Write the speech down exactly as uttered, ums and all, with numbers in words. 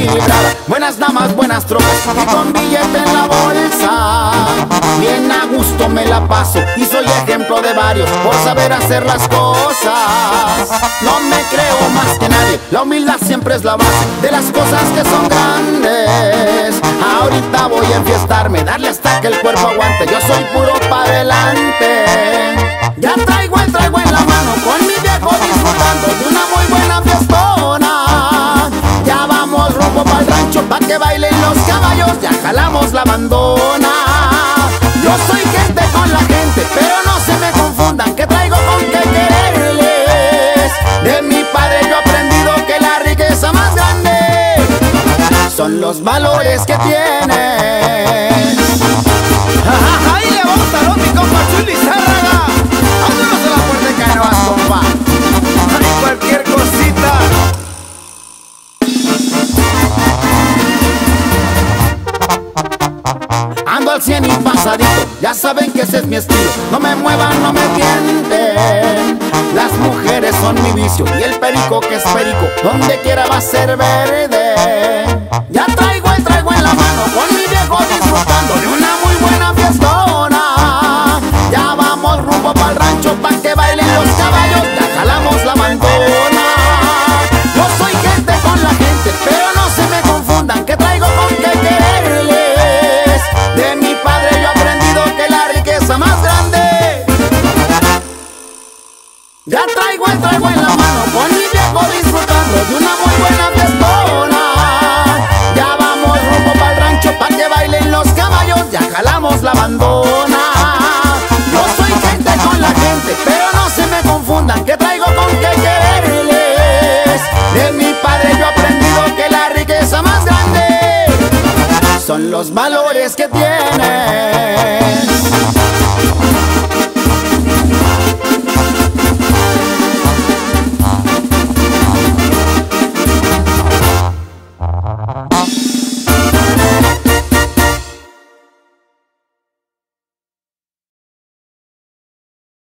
equilibrada, buenas damas, buenas tropas y con billete en la bolsa. Bien a gusto me la paso y soy ejemplo de varios por saber hacer las cosas. No me creo más que nadie, la humildad siempre es la base de las cosas que son grandes. Ahorita voy a enfiestarme, darle hasta que el cuerpo aguante, yo soy puro pa' adelante. Ya traigo el traigo en la mano, con mi viejo disfrutando de una muy buena fiestona. Ya vamos rumbo pa'l rancho pa' que bailen los caballos, ya jalamos la bandona. Yo soy gente con la gente, pero no se me confundan que traigo con qué quererles. De mi padre yo he aprendido que la riqueza más grande son los valores que tienes. Ahí le va un talón mi compa Chuli Zárraga. Vámonos a la puerta de Canoas, compa. Ay, cualquier cosita. Ando al cien y pasadito, ya saben que ese es mi estilo. No me muevan, no me tienten. Las mujeres son mi vicio y el perico que es perico, donde quiera va a ser verde. Ya traigo el traigo en la mano, con mi viejo disfrutando de una muy buena fiestona. Ya vamos rumbo pa'l rancho pa' que bailen los caballos, ya jalamos la bandona. Yo soy gente con la gente, pero no se me confundan que traigo con qué quererles. De mi padre yo he aprendido que la riqueza más grande. Ya traigo el traigo en la mano, con mi viejo disfrutando de una muy buena fiestona. Ya vamos rumbo pa'l rancho pa' que bailen los caballos, ya jalamos la bandona. Yo soy gente con la gente, pero no se me confundan que traigo con qué quererles. De mi padre yo he aprendido que la riqueza más grande son los valores que tienes.